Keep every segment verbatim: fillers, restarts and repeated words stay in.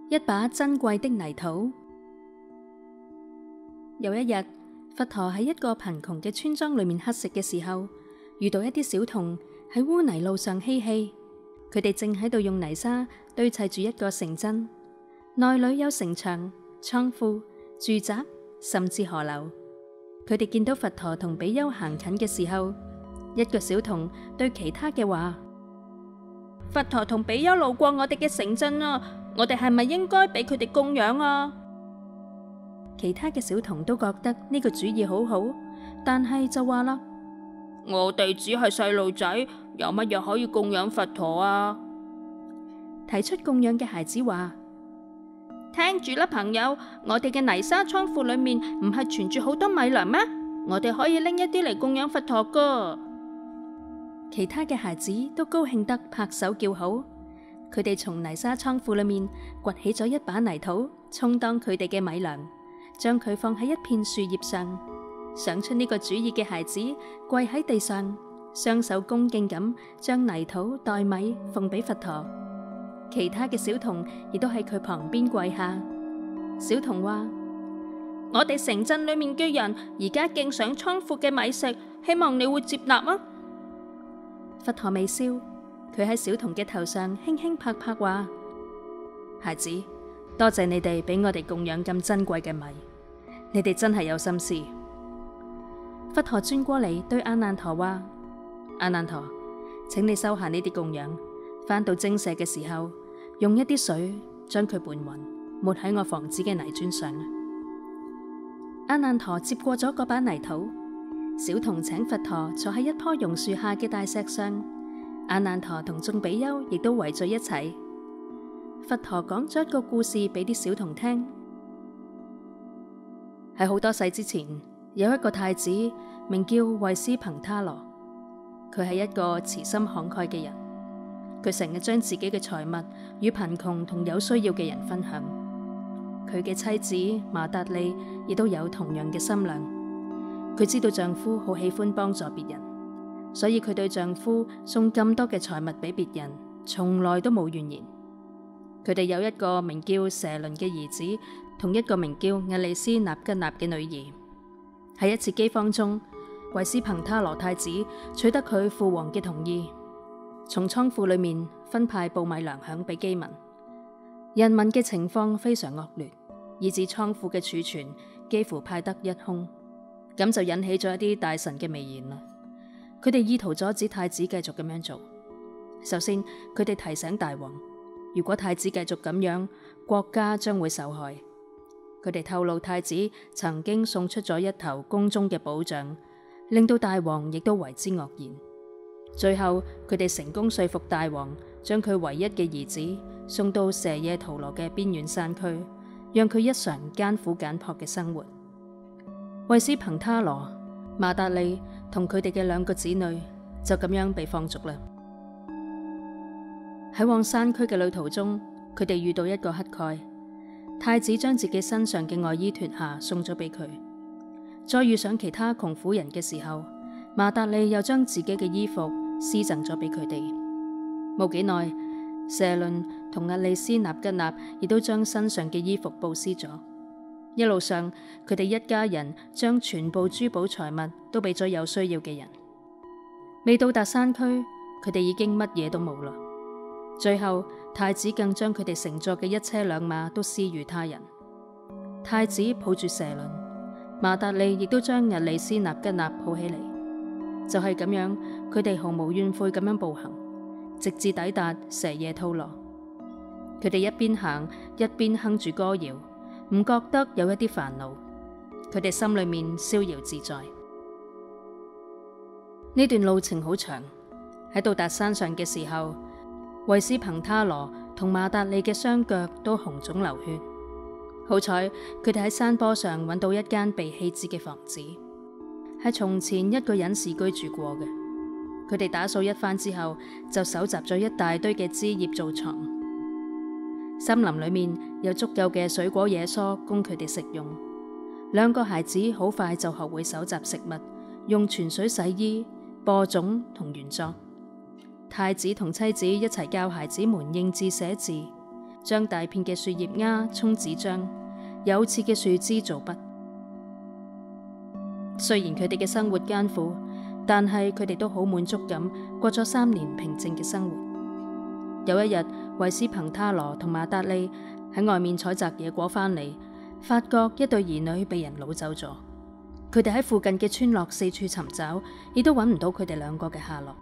一把珍貴的泥土。有一日，佛陀喺一個貧窮嘅村莊裏面乞食嘅時候，遇到一啲小童喺污泥路上嬉戲。佢哋正喺度用泥沙堆砌住一個城鎮，內裏有城牆、倉庫、住宅，甚至河流。佢哋見到佛陀同比丘行近嘅時候，一個小童對其他嘅話：佛陀同比丘路過我哋嘅城鎮啊，我哋係咪應該俾佢哋供養啊？其他嘅小童都覺得呢個主意好好，但係就話啦：我哋只係細路仔，有乜嘢可以供養佛陀啊？提出供養嘅孩子話：聽住啦，朋友，我哋嘅泥沙倉庫裏面唔係存住好多米糧咩？我哋可以拎一啲嚟供養佛陀噶。其他嘅孩子都高興得拍手叫好。佢哋從泥沙倉庫裏面掘起咗一把泥土，充當佢哋嘅米糧，將佢放喺一片樹葉上。想出呢個主意嘅孩子跪喺地上，雙手恭敬咁將泥土代米奉俾佛陀。其他嘅小童亦都喺佢旁邊跪下。小童話：我哋城鎮裏面嘅人而家敬上倉庫嘅米食，希望你會接納啊！佛陀微笑，佢喺小童嘅頭上輕輕拍拍話：孩子，多謝你哋俾我哋供養咁珍貴嘅米，你哋真係有心思。佛陀轉過嚟對阿難陀話：阿難陀，請你收下呢啲供養，返到精舍嘅時候，用一啲水將佢拌勻，抹喺我房子嘅泥磚上。阿難陀接過咗嗰把泥土，小童請佛陀坐喺一棵榕樹下嘅大石上，阿難陀同眾比丘亦都圍在一齊。佛陀講咗一個故事俾啲小童聽。喺好多世之前，有一個太子名叫惠斯彭他羅，佢係一個慈心慷慨嘅人，佢成日將自己嘅財物與貧窮同有需要嘅人分享。佢嘅妻子馬達利亦都有同樣嘅心量，佢知道丈夫好喜歡幫助別人，所以佢對丈夫送咁多嘅財物俾別人，從來都冇怨言。佢哋有一個名叫舍倫嘅兒子，同一個名叫阿利斯納吉納嘅女兒。喺一次饑荒中，惠斯彭他羅太子取得佢父王嘅同意，從倉庫裏面分派布米糧餉俾饑民。人民嘅情況非常惡劣，以致倉庫嘅儲存幾乎派得一空。咁就引起咗一啲大臣嘅微言啦。佢哋意圖阻止太子繼續咁樣做。首先，佢哋提醒大王，如果太子繼續咁樣，國家將會受害。佢哋透露太子曾經送出咗一頭宮中嘅寶象，令到大王亦都為之愕然。最後，佢哋成功說服大王，將佢唯一嘅兒子送到舍耶圖羅嘅邊遠山區，讓佢一嘗艱苦簡樸嘅生活。惠斯彭他羅、馬達利同佢哋嘅兩個子女就咁樣被放逐啦。喺往山區嘅旅途中，佢哋遇到一個乞丐。太子將自己身上嘅外衣脫下送咗俾佢。再遇上其他窮苦人嘅時候，馬達利又將自己嘅衣服施贈咗俾佢哋。冇幾耐，舍倫同阿利斯納吉納亦都將身上嘅衣服布施咗。一路上，佢哋一家人將全部珠寶財物都俾咗有需要嘅人。未到達山區，佢哋已經乜嘢都冇啦。最後，太子更將佢哋乘坐嘅一車兩馬都施予他人。太子抱住舍倫，馬達利亦都將阿利斯納吉納抱起嚟。就係咁樣，佢哋毫無怨悔咁樣步行，直至抵達舍耶圖羅。佢哋一邊行一邊哼住歌謠，唔覺得有一啲煩惱。佢哋心裏面逍遙自在。呢段路程好長，喺到達山上嘅時候，惠斯彭他羅同馬達利嘅雙腳都紅腫流血。好彩佢哋喺山坡上揾到一間被棄置嘅房子，係從前一個隱士居住過嘅。佢哋打掃一番之後，就搜集咗一大堆嘅枝葉做床。森林裏面有足夠嘅水果野蔬供佢哋食用。兩個孩子好快就學會搜集食物，用泉水洗衣、播種同園作。太子同妻子一齊教孩子們認字寫字， 將大片嘅樹葉丫充紙張，有刺嘅樹枝做筆。雖然佢哋嘅生活艱苦，但係佢哋都好滿足咁過咗三年平靜嘅生活。有一日，維斯彭塔羅同馬達利喺外面採摘野果返嚟，發覺一對兒女被人擄走咗。佢哋喺附近嘅村落四處尋找，亦都揾唔到佢哋兩個嘅下落。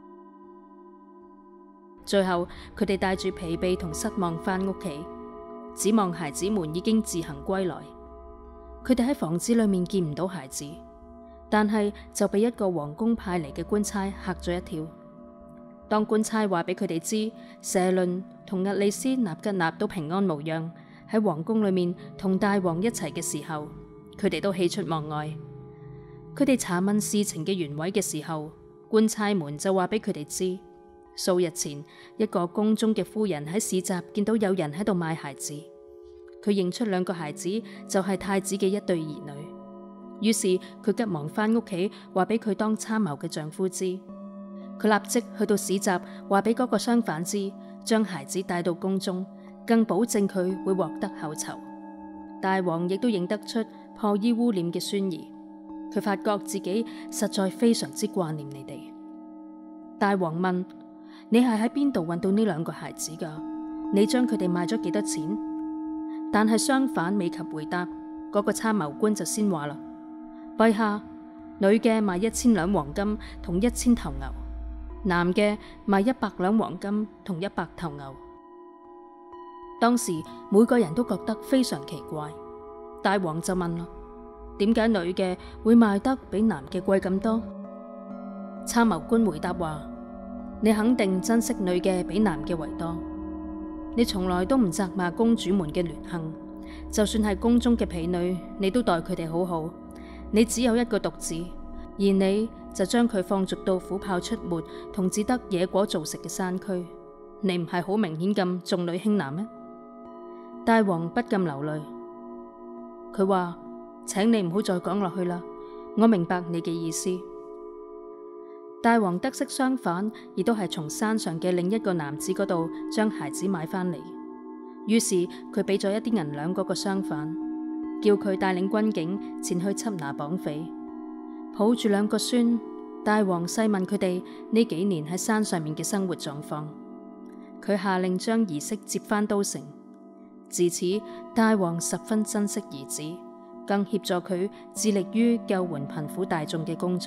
最後，佢哋帶住疲憊同失望返屋企，指望孩子們已經自行歸來。佢哋喺房子裏面見唔到孩子，但係就被一個皇宮派嚟嘅官差嚇咗一跳。當官差話俾佢哋知舍倫同厄里斯納吉納都平安無恙，喺皇宮裏面同大王一齊嘅時候，佢哋都喜出望外。佢哋查問事情嘅原委嘅時候，官差們就話俾佢哋知，數日前一個宮中嘅夫人喺市集見到有人喺度賣孩子，佢認出兩個孩子就係太子嘅一對兒女。於是佢急忙返屋企話俾佢當參謀嘅丈夫知。佢立即去到市集，話俾嗰個商販知，將孩子帶到宮中，更保證佢會獲得厚酬。大王亦都認得出破衣污臉嘅孫兒，佢發覺自己實在非常之掛念你哋。大王問：你係喺邊度揾到呢兩個孩子噶？你將佢哋賣咗幾多錢？但係商販未及回答，嗰個參謀官就先話啦：陛下，女嘅賣一千兩黃金同一千頭牛，男嘅賣一百兩黃金同一百頭牛。當時每個人都覺得非常奇怪，大王就問啦：點解女嘅會賣得比男嘅貴咁多？參謀官回答話：你肯定珍惜女嘅比男嘅為多，你從來都唔責罵公主們嘅劣行，就算係宮中嘅婢女，你都待佢哋好好。你只有一個獨子，而你就將佢放逐到虎豹出沒同只得野果做食嘅山區，你唔係好明顯咁重女輕男咩？大王不禁流淚，佢話：請你唔好再講落去啦，我明白你嘅意思。大王得悉相反，亦都係從山上嘅另一個男子嗰度將孩子買返嚟，於是佢俾咗一啲銀兩嗰個商販，叫佢帶領軍警前去緝拿綁匪。抱住兩個孫，大王細問佢哋呢幾年喺山上面嘅生活狀況。佢下令將兒媳接返都城。自此，大王十分珍惜兒子，更協助佢致力於救援貧苦大眾嘅工作。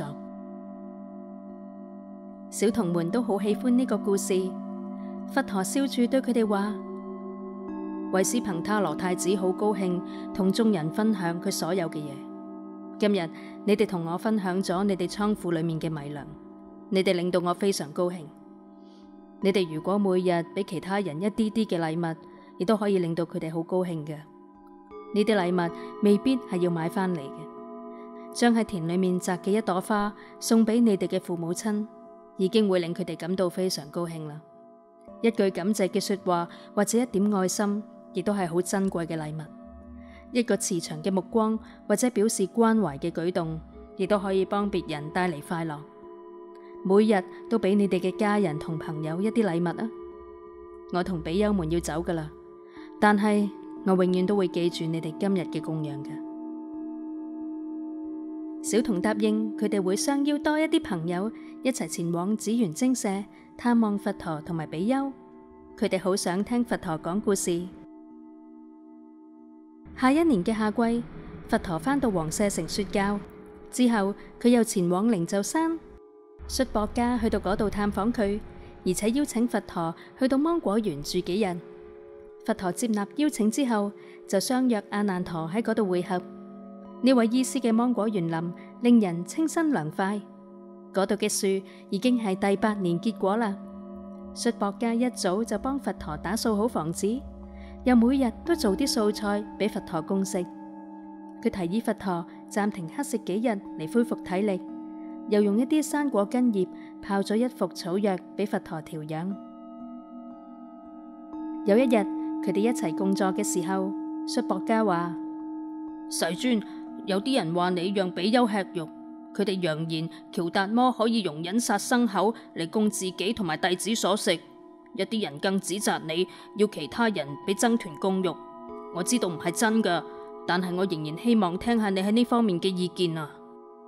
小童們都好喜歡呢個故事。佛陀笑住對佢哋話：維斯彭塔羅太子好高興同眾人分享佢所有嘅嘢。今日你哋同我分享咗你哋倉庫裏面嘅米糧，你哋令到我非常高興。你哋如果每日俾其他人一啲啲嘅禮物，亦都可以令到佢哋好高興嘅。呢啲禮物未必係要買返嚟嘅，將喺田裏面摘嘅一朵花送俾你哋嘅父母親，已經會令佢哋感到非常高興啦。一句感謝嘅說話，或者一點愛心，亦都係好珍貴嘅禮物。一個慈祥嘅目光，或者表示關懷嘅舉動，亦都可以幫別人帶嚟快樂。每日都俾你哋嘅家人同朋友一啲禮物啊！我同比丘們要走噶啦，但係我永遠都會記住你哋今日嘅供養嘅。小童答應佢哋會相邀多一啲朋友一齊前往紫園精舍探望佛陀同埋比丘，佢哋好想聽佛陀講故事。下一年嘅夏季，佛陀返到王舍城說教之後，佢又前往靈鷲山，術博家去到嗰度探訪佢，而且邀請佛陀去到芒果園住幾日。佛陀接納邀請之後，就相約阿難陀喺嗰度會合。呢位醫師嘅芒果園林令人清新涼快，嗰度嘅樹已經係第八年結果啦。術博家一早就幫佛陀打掃好房子，又每日都做啲素菜俾佛陀供食。佢提議佛陀暫停乞食幾日嚟恢復體力，又用一啲生果根葉泡咗一服草藥俾佛陀調養。有一日，佢哋一齊共坐嘅時候，術博家話：世尊，有啲人話你讓比丘吃肉，佢哋揚言喬達摩可以容忍殺牲口嚟供自己同埋弟子所食。 一啲人更指責你要其他人俾僧團供肉。我知道唔係真噶，但係我仍然希望聽下你喺呢方面嘅意見啊。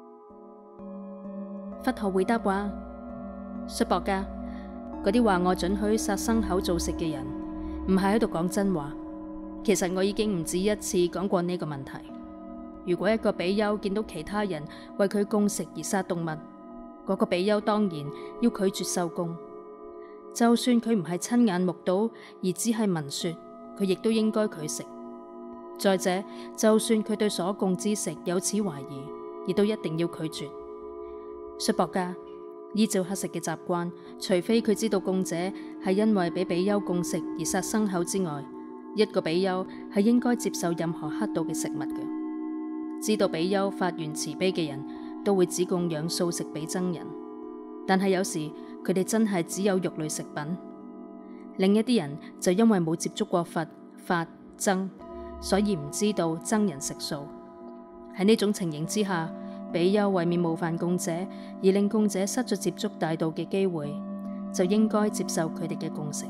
佛陀回答話：叔伯家，嗰啲話我准許殺牲口做食嘅人，唔係喺度講真話。其實我已經唔止一次講過呢個問題。如果一個比丘見到其他人為佢供食而殺動物，嗰個比丘當然要拒絕受供。就算佢唔係親眼目睹，而只係聞說，佢亦都應該拒食。再者，就算佢對所供之食有此懷疑，亦都一定要拒絕。叔伯家，依照乞食嘅習慣，除非佢知道供者係因為俾比丘供食而殺牲口之外，一個比丘係應該接受任何乞到嘅食物嘅。知道比丘發願慈悲嘅人都會只供養素食俾僧人，但係有時佢哋真係只有肉類食品。另一啲人就因為冇接觸過佛法僧，所以唔知道僧人食素。喺呢種情形之下，比丘為免冒犯供者而令供者失咗接觸大道嘅機會，就應該接受佢哋嘅供食。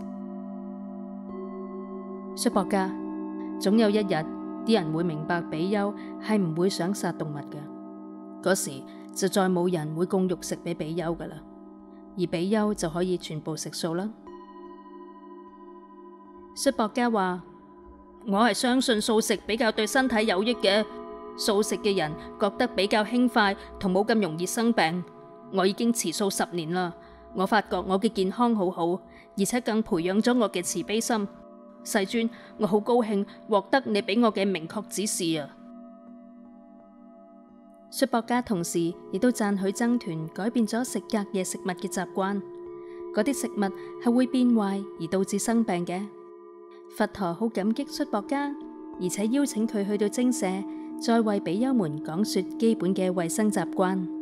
叔伯家，總有一日啲人會明白比丘係唔會想殺動物嘅，嗰時就再冇人會供肉食俾比丘噶啦，而比丘就可以全部食素啦。 叔伯家話：我係相信素食比較對身體有益嘅。素食嘅人覺得比較輕快同冇咁容易生病。我已經持素十年啦，我發覺我嘅健康好好，而且更培養咗我嘅慈悲心。世尊，我好高興獲得你俾我嘅明確指示啊！ 叔伯家同時亦都讚許僧團改變咗食隔夜食物嘅習慣，嗰啲食物係會變壞而導致生病嘅。佛陀好感激叔伯家，而且邀請佢去到精舍，再為比丘們講說基本嘅衛生習慣。